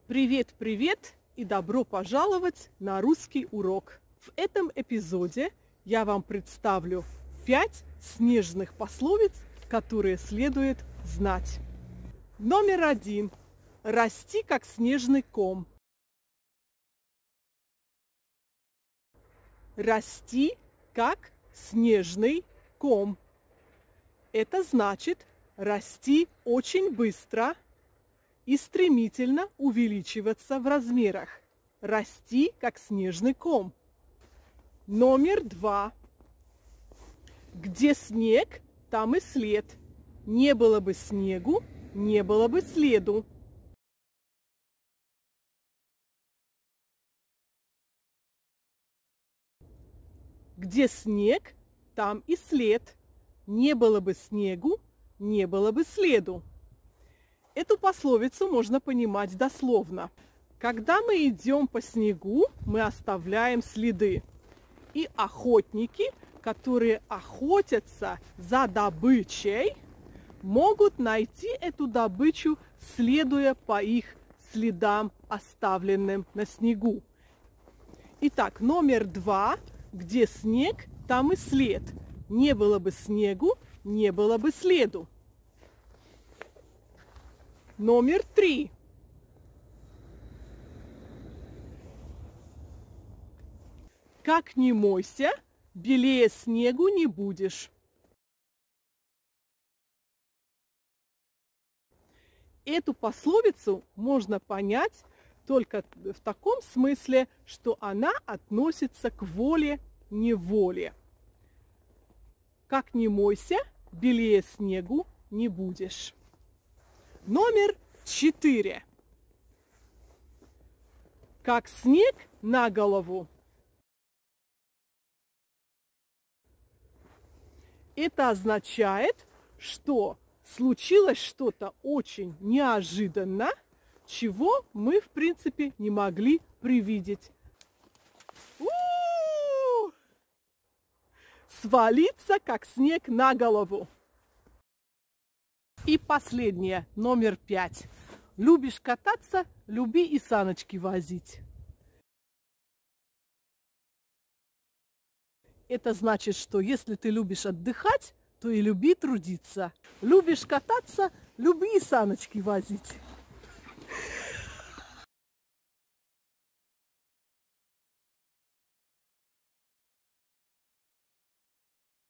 Привет, привет и добро пожаловать на русский урок. В этом эпизоде я вам представлю 5 снежных пословиц, которые следует знать. Номер 1. Расти, как снежный ком. Расти, как снежный ком. Это значит расти очень быстро и стремительно увеличиваться в размерах. Расти, как снежный ком. Номер 2. Где снег, там и след. Не было бы снегу, не было бы следу. Где снег, там и след. Не было бы снегу, не было бы следу. Эту пословицу можно понимать дословно. Когда мы идем по снегу, мы оставляем следы. И охотники, которые охотятся за добычей, могут найти эту добычу, следуя по их следам, оставленным на снегу. Итак, номер 2. Где снег, там и след. Не было бы снегу, не было бы следу. Номер 3. Как ни мойся, белее снегу не будешь. Эту пословицу можно понять только в таком смысле, что она относится к воле-неволе. Как ни мойся, белее снегу не будешь. Номер 4. Как снег на голову. Это означает, что случилось что-то очень неожиданно, чего мы, в принципе, не могли предвидеть. Свалиться, как снег на голову. И последнее, номер 5. Любишь кататься, люби и саночки возить. Это значит, что если ты любишь отдыхать, то и люби трудиться. Любишь кататься, люби и саночки возить.